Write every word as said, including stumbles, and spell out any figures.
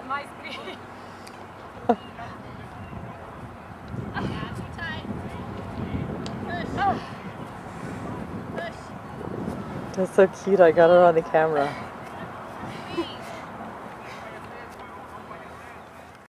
on my screen. Yeah, too tight. Push. Oh. Push. That's so cute. I got her on the camera.